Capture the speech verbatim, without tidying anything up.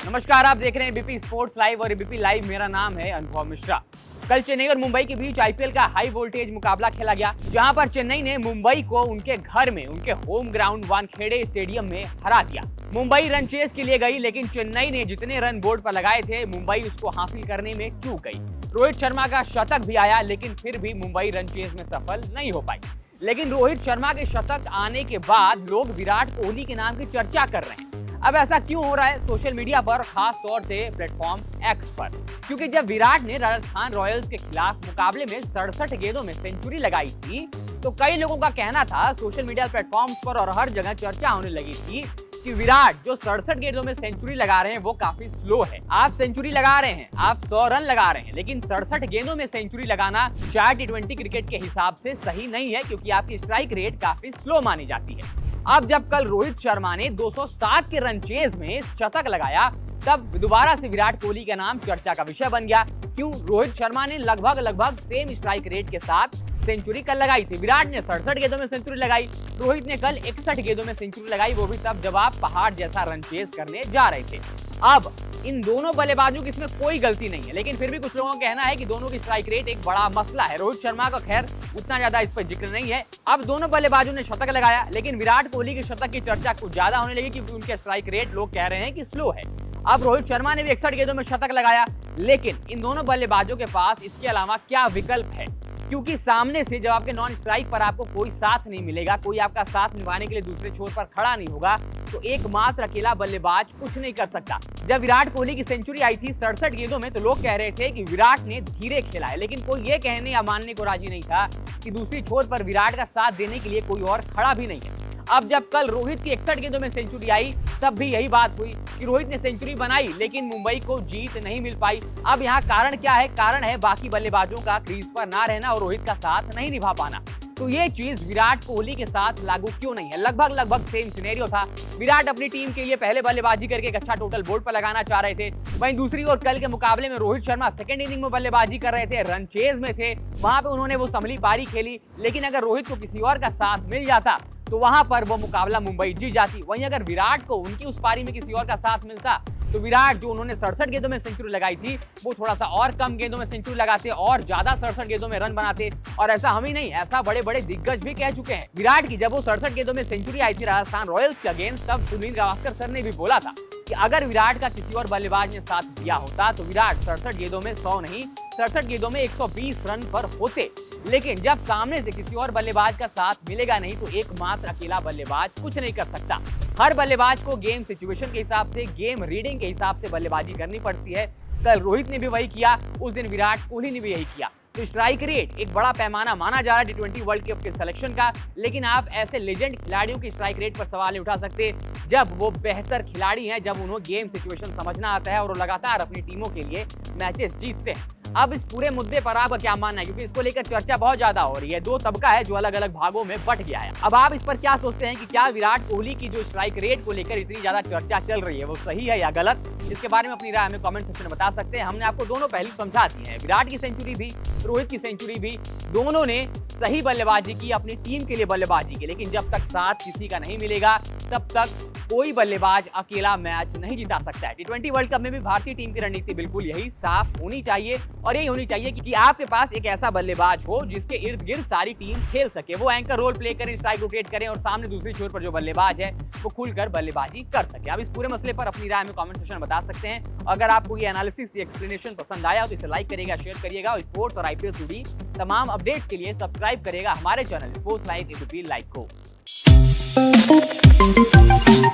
नमस्कार, आप देख रहे हैं एबीपी स्पोर्ट्स लाइव और एबीपी लाइव मेरा नाम है अनुभव मिश्रा। कल चेन्नई और मुंबई के बीच आईपीएल का हाई वोल्टेज मुकाबला खेला गया, जहां पर चेन्नई ने मुंबई को उनके घर में उनके होम ग्राउंड वानखेड़े स्टेडियम में हरा दिया। मुंबई रन चेस के लिए गई, लेकिन चेन्नई ने जितने रन बोर्ड पर लगाए थे मुंबई उसको हासिल करने में चूक गई। रोहित शर्मा का शतक भी आया, लेकिन फिर भी मुंबई रन चेस में सफल नहीं हो पाई। लेकिन रोहित शर्मा के शतक आने के बाद लोग विराट कोहली के नाम की चर्चा कर रहे हैं। अब ऐसा क्यों हो रहा है सोशल मीडिया पर, खास तौर से प्लेटफॉर्म एक्स पर? क्योंकि जब विराट ने राजस्थान रॉयल्स के खिलाफ मुकाबले में सड़सठ गेंदों में सेंचुरी लगाई थी, तो कई लोगों का कहना था, सोशल मीडिया प्लेटफॉर्म्स पर और हर जगह चर्चा होने लगी थी कि विराट जो सड़सठ गेंदों में सेंचुरी लगा रहे हैं वो काफी स्लो है। आप सेंचुरी लगा रहे हैं, आप सौ रन लगा रहे हैं, लेकिन सड़सठ गेंदों में सेंचुरी लगाना शायद टी ट्वेंटी क्रिकेट के हिसाब से सही नहीं है, क्योंकि आपकी स्ट्राइक रेट काफी स्लो मानी जाती है। अब जब कल रोहित शर्मा ने दो सौ सात के रन चेज में शतक लगाया, तब दोबारा से विराट कोहली का नाम चर्चा का विषय बन गया। क्यों? रोहित शर्मा ने लगभग लगभग सेम स्ट्राइक रेट के साथ सेंचुरी कल लगाई थी। विराट ने सड़सठ गेंदों में सेंचुरी लगाई, रोहित ने कल इकसठ गेंदों में सेंचुरी लगाई, वो भी तब जब आप पहाड़ जैसा रन चेज करने जा रहे थे। अब इन दोनों बल्लेबाजों की इसमें कोई गलती नहीं है, लेकिन फिर भी कुछ लोगों का कहना है कि दोनों की स्ट्राइक रेट एक बड़ा मसला है। रोहित शर्मा का खैर उतना ज्यादा इस पर जिक्र नहीं है। अब दोनों बल्लेबाजों ने शतक लगाया, लेकिन विराट कोहली के शतक की चर्चा कुछ ज्यादा होने लगी, क्योंकि उनके स्ट्राइक रेट लोग कह रहे हैं कि स्लो है। अब रोहित शर्मा ने भी इकसठ गेंदों में शतक लगाया, लेकिन इन दोनों बल्लेबाजों के पास इसके अलावा क्या विकल्प है? क्योंकि सामने से जब आपके नॉन स्ट्राइक पर आपको कोई साथ नहीं मिलेगा, कोई आपका साथ निभाने के लिए दूसरे छोर पर खड़ा नहीं होगा, तो एकमात्र अकेला बल्लेबाज कुछ नहीं कर सकता। जब विराट कोहली की सेंचुरी आई थी सड़सठ गेंदों में, तो लोग कह रहे थे कि विराट ने धीरे खेला है, लेकिन कोई ये कहने या मानने को राजी नहीं था कि दूसरी छोर पर विराट का साथ देने के लिए कोई और खड़ा भी नहीं है। अब जब कल रोहित की इकसठ गेंदों में सेंचुरी आई, तब भी यही बात हुई कि रोहित ने सेंचुरी बनाई, लेकिन मुंबई को जीत नहीं मिल पाई। अब यहाँ कारण क्या है? कारण है बाकी बल्लेबाजों का क्रीज पर ना रहना और रोहित का साथ नहीं निभा पाना। तो ये चीज विराट कोहली के साथ लागू क्यों नहीं है? लगभग लगभग सेम सिनेरियो था। विराट अपनी टीम के लिए पहले बल्लेबाजी करके एक अच्छा टोटल बोर्ड पर लगाना चाह रहे थे, वहीं दूसरी ओर कल के मुकाबले में रोहित शर्मा सेकंड इनिंग में बल्लेबाजी कर रहे थे, रन चेज में थे, वहां पे उन्होंने वो संभली पारी खेली। लेकिन अगर रोहित को किसी और का साथ मिल जाता तो वहां पर वो मुकाबला मुंबई जीत जाती। वहीं अगर विराट को उनकी उस पारी में किसी और का साथ मिलता, तो विराट जो उन्होंने सड़सठ गेंदों में सेंचुरी लगाई थी, वो थोड़ा सा और कम गेंदों में सेंचुरी लगाते और ज्यादा सड़सठ गेंदों में रन बनाते। और ऐसा हम ही नहीं, ऐसा बड़े बड़े दिग्गज भी कह चुके हैं। विराट की जब वो सड़सठ गेंदों में सेंचुरी आई थी राजस्थान रॉयल्स के अगेंस्ट, तब सुनील गावस्कर सर ने भी बोला था कि अगर विराट का किसी और बल्लेबाज ने साथ दिया होता तो विराट सड़सठ गेंदों में सौ नहीं, सड़सठ गेंदों में एक सौ बीस रन पर होते। लेकिन जब सामने से किसी और बल्लेबाज का साथ मिलेगा नहीं, तो एकमात्र अकेला बल्लेबाज कुछ नहीं कर सकता। हर बल्लेबाज को गेम सिचुएशन के हिसाब से, गेम रीडिंग के हिसाब से बल्लेबाजी करनी पड़ती है। कल रोहित ने भी वही किया, उस दिन विराट कोहली ने भी यही किया। तो स्ट्राइक रेट एक बड़ा पैमाना माना जा रहा है टी ट्वेंटी वर्ल्ड कप के सिलेक्शन का, लेकिन आप ऐसे लेजेंड खिलाड़ियों की स्ट्राइक रेट पर सवाल नहीं उठा सकते जब वो बेहतर खिलाड़ी हैं, जब उन्हें गेम सिचुएशन समझना आता है और वो लगातार अपनी टीमों के लिए मैचेस जीतते हैं। अब इस पूरे मुद्दे पर आपका क्या मानना है? क्योंकि इसको लेकर चर्चा बहुत ज्यादा हो रही है, दो तबका है जो अलग अलग भागों में बट गया है। अब आप इस पर क्या सोचते हैं कि क्या विराट कोहली की जो स्ट्राइक रेट को लेकर इतनी ज्यादा चर्चा चल रही है वो सही है या गलत? इसके बारे में अपनी राय हमें कमेंट सेक्शन में बता सकते हैं। हमने आपको दोनों पहलू समझा दिए हैं, विराट की सेंचुरी भी, रोहित की सेंचुरी भी, दोनों ने सही बल्लेबाजी की, अपनी टीम के लिए बल्लेबाजी की। लेकिन जब तक साथ किसी का नहीं मिलेगा, तब तक कोई बल्लेबाज अकेला मैच नहीं जिता सकता है। टी ट्वेंटी वर्ल्ड कप में भी भारतीय टीम की रणनीति बिल्कुल यही साफ होनी चाहिए, और यही होनी चाहिए कि, कि आपके पास एक ऐसा बल्लेबाज हो जिसके इर्द गिर्द सारी टीम खेल सके। वो एंकर रोल प्ले करें, स्ट्राइक रोटेट करें, और सामने दूसरी छोर पर जो बल्लेबाज है वो खुलकर बल्लेबाजी कर सके। आप इस पूरे मसले पर अपनी राय में कमेंट सेक्शन में बता सकते हैं। अगर आपको ये एनालिसिस, ये एक्सप्लेनेशन पसंद आया तो इसे लाइक करिएगा, शेयर करिएगा, और स्पोर्ट्स और आईपीएल से जुड़ी तमाम अपडेट्स के लिए सब्सक्राइब करिएगा हमारे channel sports live ABP live को।